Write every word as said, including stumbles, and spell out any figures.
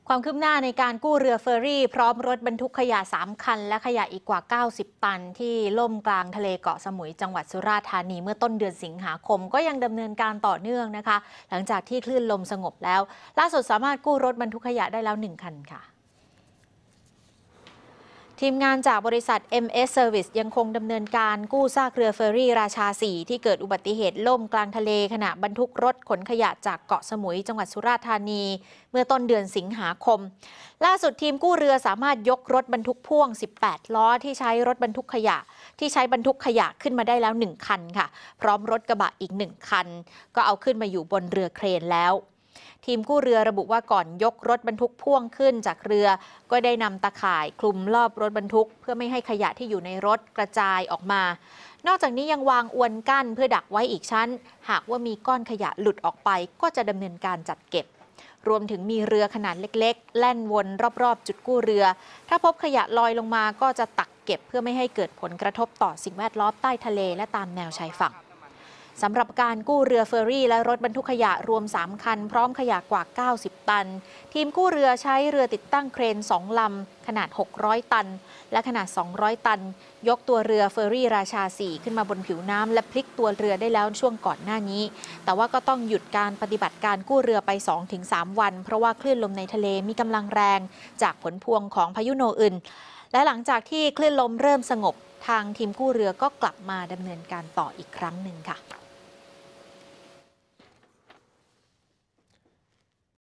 ความคืบหน้าในการกู้เรือเฟอร์รี่พร้อมรถบรรทุกขยะสามคันและขยะอีกกว่าเก้าสิบตันที่ล่มกลางทะเลเกาะสมุยจังหวัดสุราษฎร์ธานีเมื่อต้นเดือนสิงหาคมก็ยังดำเนินการต่อเนื่องนะคะหลังจากที่คลื่นลมสงบแล้วล่าสุดสามารถกู้รถบรรทุกขยะได้แล้วหนึ่งคันค่ะทีมงานจากบริษัท เอ็ม เอส Service ยังคงดำเนินการกู้ซากเรือเฟอร์รี่ราชา สี่ ที่เกิดอุบัติเหตุล่มกลางทะเลขณะบรรทุกรถขนขยะจากเกาะสมุยจังหวัดสุราษฎร์ธานีเมื่อต้นเดือนสิงหาคมล่าสุดทีมกู้เรือสามารถยกรถบรรทุกพ่วงสิบแปดล้อที่ใช้รถบรรทุกขยะที่ใช้บรรทุกขยะขึ้นมาได้แล้วหนึ่งคันค่ะพร้อมรถกระบะอีกหนึ่งคันก็เอาขึ้นมาอยู่บนเรือเครนแล้วทีมกู้เรือระบุว่าก่อนยกรถบรรทุกพ่วงขึ้นจากเรือก็ได้นำตะข่ายคลุมรอบรถบรรทุกเพื่อไม่ให้ขยะที่อยู่ในรถกระจายออกมานอกจากนี้ยังวางอวนกั้นเพื่อดักไว้อีกชั้นหากว่ามีก้อนขยะหลุดออกไปก็จะดำเนินการจัดเก็บรวมถึงมีเรือขนาดเล็กๆแล่นวนรอบๆจุดกู้เรือถ้าพบขยะลอยลงมาก็จะตักเก็บเพื่อไม่ให้เกิดผลกระทบต่อสิ่งแวดล้อมใต้ทะเลและตามแนวชายฝั่งสำหรับการกู้เรือเฟอร์รี่และรถบรรทุกขยะรวมสามคันพร้อมขยะกว่าเก้าสิบตันทีมกู้เรือใช้เรือติดตั้งเครนสองลำขนาดหกร้อยตันและขนาดสองร้อยตันยกตัวเรือเฟอร์รี่ราชา สี่ ขึ้นมาบนผิวน้ำและพลิกตัวเรือได้แล้วช่วงก่อนหน้านี้แต่ว่าก็ต้องหยุดการปฏิบัติการกู้เรือไป สองถึงสาม วันเพราะว่าคลื่นลมในทะเลมีกำลังแรงจากผลพวงของพายุโนอึนและหลังจากที่คลื่นลมเริ่มสงบทางทีมกู้เรือก็กลับมาดำเนินการต่ออีกครั้งหนึ่งค่ะ